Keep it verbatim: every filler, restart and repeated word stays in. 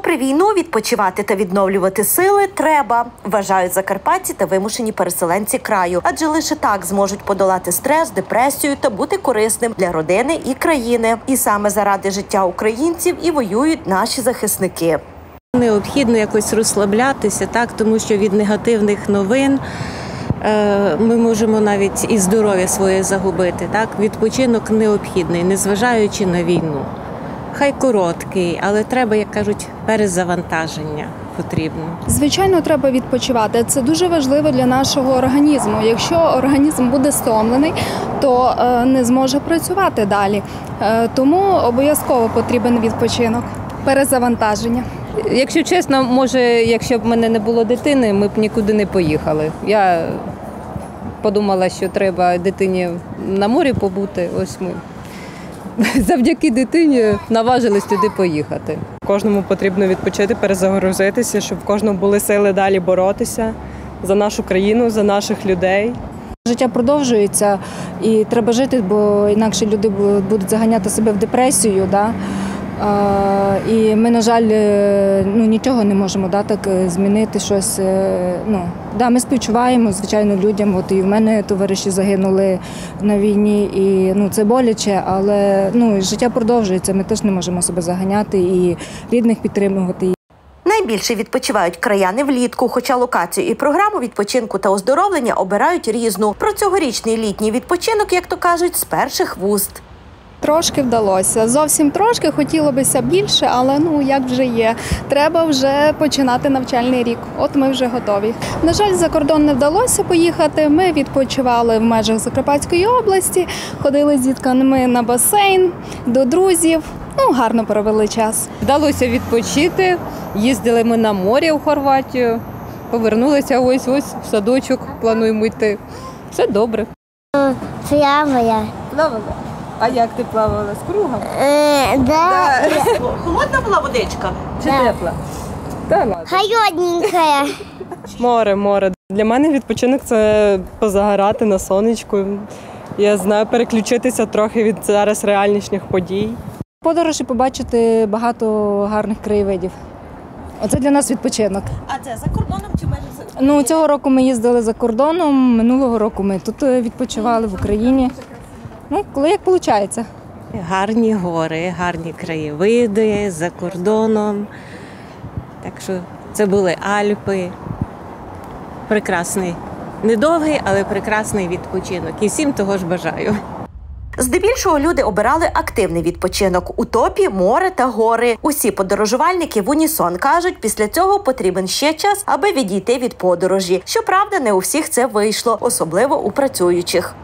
Попри війну, відпочивати та відновлювати сили треба, вважають закарпатці та вимушені переселенці краю. Адже лише так зможуть подолати стрес, депресію та бути корисним для родини і країни. І саме заради життя українців і воюють наші захисники. Необхідно якось розслаблятися, так, тому що від негативних новин е, ми можемо навіть і здоров'я своє загубити. Так? Відпочинок необхідний, незважаючи на війну. Хай короткий, але треба, як кажуть, перезавантаження потрібно. Звичайно, треба відпочивати. Це дуже важливо для нашого організму. Якщо організм буде стомлений, то е, не зможе працювати далі. Е, тому обов'язково потрібен відпочинок, перезавантаження. Якщо чесно, може, якщо б в мене не було дитини, ми б нікуди не поїхали. Я подумала, що треба дитині на морі побути. Ось ми завдяки дитині наважились туди поїхати. Кожному потрібно відпочити, перезагрузитися, щоб в кожного були сили далі боротися за нашу країну, за наших людей. Життя продовжується і треба жити, бо інакше люди будуть заганяти себе в депресію. Да? І ми, на жаль, ну, нічого не можемо да, так, змінити щось. Ну, да, ми співчуваємо, звичайно, людям. От і в мене товариші загинули на війні, і ну, це боляче, але ну, життя продовжується, ми теж не можемо себе заганяти і рідних підтримувати. Найбільше відпочивають краяни влітку, хоча локацію і програму відпочинку та оздоровлення обирають різну. Про цьогорічний літній відпочинок, як то кажуть, з перших вуст. Трошки вдалося. Зовсім трошки, хотілося б більше, але ну як вже є. Треба вже починати навчальний рік. От ми вже готові. На жаль, за кордон не вдалося поїхати. Ми відпочивали в межах Закарпатської області, ходили з дітками на басейн, до друзів. Ну, гарно провели час. Вдалося відпочити, їздили ми на море в Хорватію, повернулися ось-ось в садочок, плануємо йти. Все добре. Плавала. Плавала? А як ти плавала? З кругом? Е, да. Да. Холодна була водичка? Чи Да. тепла? Та ладно. Холодненькая. Море, море. Для мене відпочинок – це позагорати на сонечку. Я знаю, переключитися трохи від зараз реальнішніх подій. Подорож і побачити багато гарних краєвидів. Оце для нас відпочинок. А це за кордоном чи майже? Ну, цього року ми їздили за кордоном, минулого року ми тут відпочивали в Україні. Ну, коли як виходить. Гарні гори, гарні краєвиди за кордоном. Так що це були Альпи. Прекрасний, недовгий, але прекрасний відпочинок. І всім того ж бажаю. Здебільшого люди обирали активний відпочинок. У топі море та гори. Усі подорожувальники в унісон кажуть, після цього потрібен ще час, аби відійти від подорожі. Щоправда, не у всіх це вийшло, особливо у працюючих.